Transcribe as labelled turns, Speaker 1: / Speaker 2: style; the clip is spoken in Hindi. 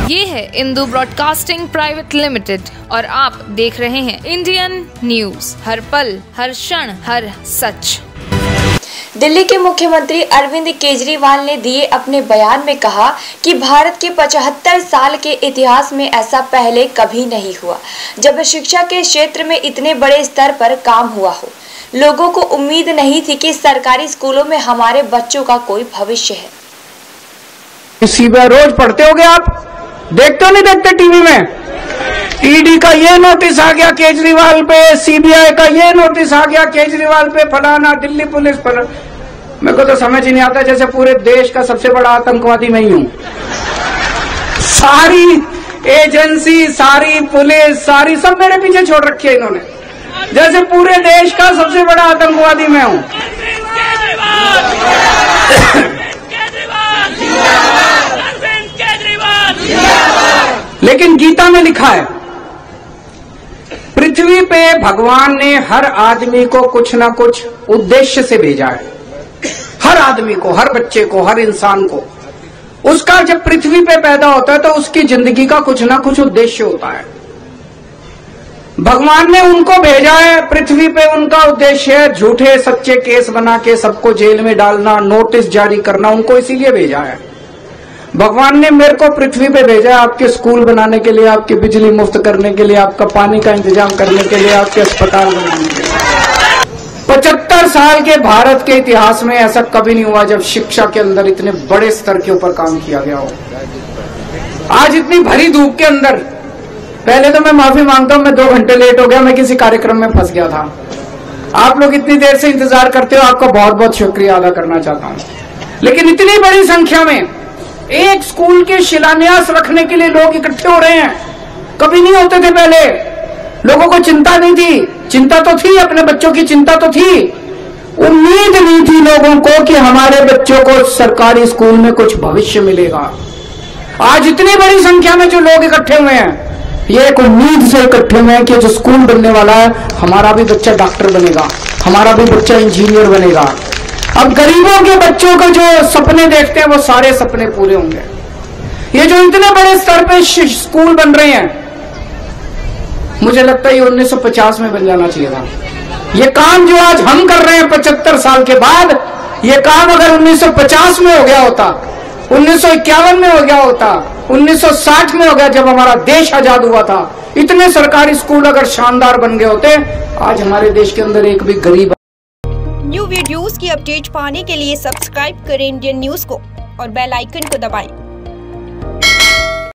Speaker 1: ये है इंदू ब्रॉडकास्टिंग प्राइवेट लिमिटेड और आप देख रहे हैं इंडियन न्यूज, हर पल, हर क्षण, हर सच।
Speaker 2: दिल्ली के मुख्यमंत्री अरविंद केजरीवाल ने दिए अपने बयान में कहा कि भारत के 75 साल के इतिहास में ऐसा पहले कभी नहीं हुआ जब शिक्षा के क्षेत्र में इतने बड़े स्तर पर काम हुआ हो। लोगों को उम्मीद नहीं थी कि सरकारी स्कूलों में हमारे बच्चों का कोई भविष्य है।
Speaker 3: सीबीआई रोज पढ़ते होगे आप, देखते हो नहीं देखते टीवी में? ईडी का ये नोटिस आ गया केजरीवाल पे, सीबीआई का ये नोटिस आ गया केजरीवाल पे, फलाना दिल्ली पुलिस पर। मेरे को तो समझ ही नहीं आता, जैसे पूरे देश का सबसे बड़ा आतंकवादी मैं ही हूं। सारी एजेंसी, सारी पुलिस, सारी सब मेरे पीछे छोड़ रखी है इन्होंने, जैसे पूरे देश का सबसे बड़ा आतंकवादी मैं हूं। लेकिन गीता में लिखा है, पृथ्वी पे भगवान ने हर आदमी को कुछ ना कुछ उद्देश्य से भेजा है। हर आदमी को, हर बच्चे को, हर इंसान को, उसका जब पृथ्वी पे पैदा होता है तो उसकी जिंदगी का कुछ ना कुछ उद्देश्य होता है। भगवान ने उनको भेजा है पृथ्वी पे, उनका उद्देश्य है झूठे सच्चे केस बना के सबको जेल में डालना, नोटिस जारी करना, उनको इसीलिए भेजा है। भगवान ने मेरे को पृथ्वी पे भेजा है आपके स्कूल बनाने के लिए, आपकी बिजली मुफ्त करने के लिए, आपका पानी का इंतजाम करने के लिए, आपके अस्पताल बनाने के लिए। 75 साल के भारत के इतिहास में ऐसा कभी नहीं हुआ जब शिक्षा के अंदर इतने बड़े स्तर के ऊपर काम किया गया हो। आज इतनी भरी धूप के अंदर, पहले तो मैं माफी मांगता हूं, मैं 2 घंटे लेट हो गया, मैं किसी कार्यक्रम में फंस गया था। आप लोग इतनी देर से इंतजार करते हो, आपका बहुत बहुत शुक्रिया अदा करना चाहता हूं। लेकिन इतनी बड़ी संख्या में एक स्कूल के शिलान्यास रखने के लिए लोग इकट्ठे हो रहे हैं, कभी नहीं होते थे पहले। लोगों को चिंता नहीं थी, चिंता तो थी, अपने बच्चों की चिंता तो थी, उम्मीद नहीं थी लोगों को कि हमारे बच्चों को सरकारी स्कूल में कुछ भविष्य मिलेगा। आज इतनी बड़ी संख्या में जो लोग इकट्ठे हुए हैं, ये एक उम्मीद से इकट्ठे हुए हैं कि जो स्कूल बनने वाला है, हमारा भी बच्चा डॉक्टर बनेगा, हमारा भी बच्चा इंजीनियर बनेगा। अब गरीबों के बच्चों को जो सपने देखते हैं वो सारे सपने पूरे होंगे। ये जो इतने बड़े स्तर पे स्कूल बन रहे हैं, मुझे लगता है ये 1950 में बन जाना चाहिए था। ये काम जो आज हम कर रहे हैं 75 साल के बाद, ये काम अगर 1950 में हो गया होता, 1951 में हो गया होता, 1960 में हो गया जब हमारा देश आजाद हुआ था, इतने सरकारी स्कूल अगर शानदार बन गए होते, आज हमारे देश के अंदर एक भी गरीब।
Speaker 4: न्यू वीडियोस की अपडेट पाने के लिए सब्सक्राइब करें इंडियन न्यूज को और बेल आइकन को दबाएं।